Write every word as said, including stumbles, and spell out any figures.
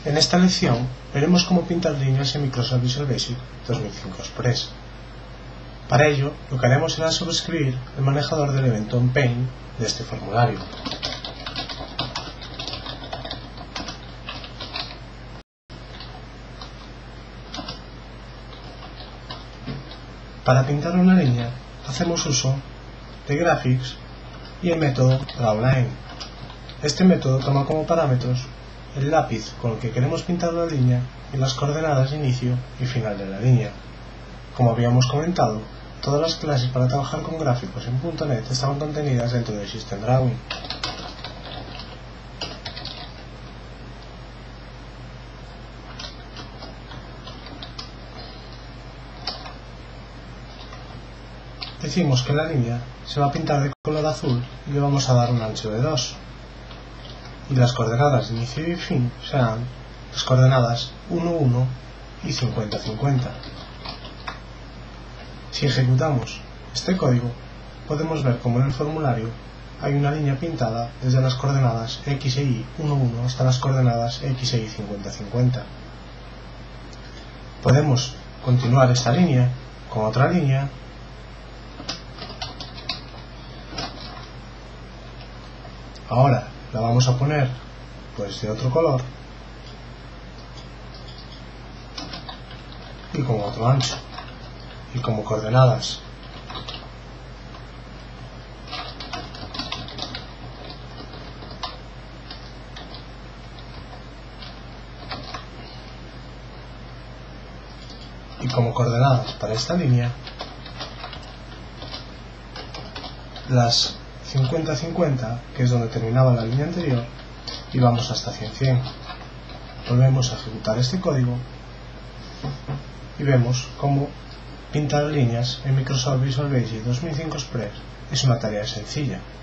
En esta lección veremos cómo pintar líneas en Microsoft Visual Basic dos mil cinco Express. Para ello, lo que haremos será sobreescribir el manejador del evento onPaint de este formulario. Para pintar una línea, hacemos uso de Graphics y el método DrawLine. Este método toma como parámetros el lápiz con el que queremos pintar la línea y las coordenadas de inicio y final de la línea. Como habíamos comentado, todas las clases para trabajar con gráficos en punto net estaban contenidas dentro de System Drawing. Decimos que la línea se va a pintar de color azul y le vamos a dar un ancho de dos. Y las coordenadas de inicio y fin serán las coordenadas uno, uno y cincuenta, cincuenta. Si ejecutamos este código, podemos ver cómo en el formulario hay una línea pintada desde las coordenadas x e y uno, uno hasta las coordenadas x e y cincuenta, cincuenta. Podemos continuar esta línea con otra línea ahora la vamos a poner pues de otro color y con otro ancho y como coordenadas y como coordenadas para esta línea las cincuenta, cincuenta, que es donde terminaba la línea anterior, y vamos hasta cien, cien. Volvemos a ejecutar este código y vemos cómo pintar líneas en Microsoft Visual Basic dos mil cinco Express es una tarea sencilla.